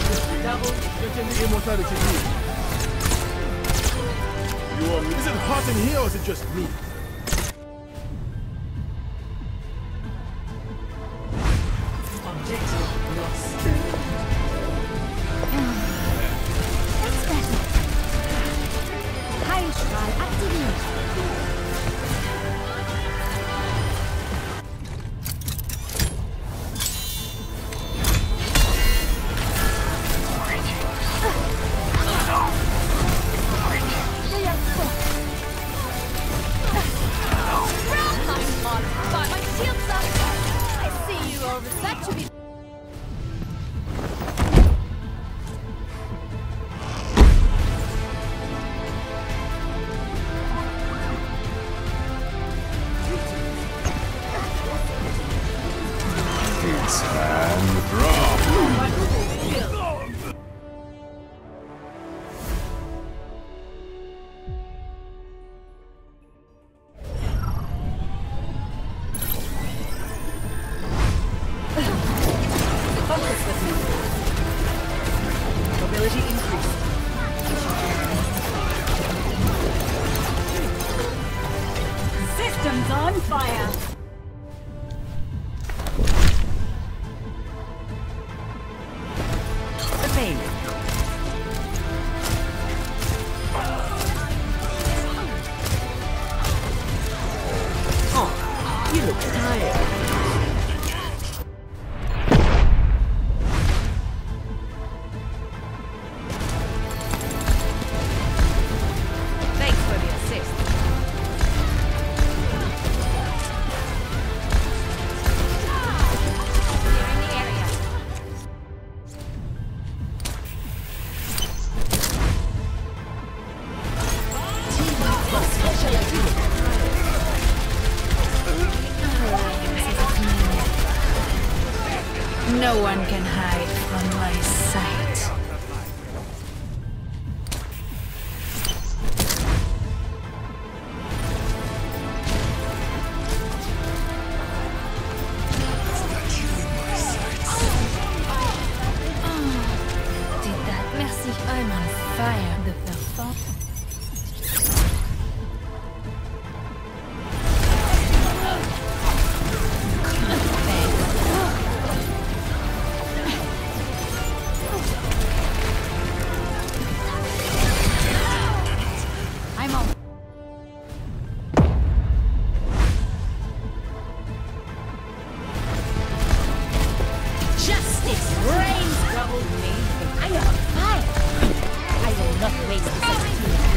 Immortality here. Is it hot in here or is it just me? Objective lost. That's better. Heilstrahl aktiviert. Mobility increased. Systems on fire. Evade. Oh, you look tired. No one can hide from my sight. Did that? Merci. I'm on fire. The performance. I am on fire! I will not waste this opportunity.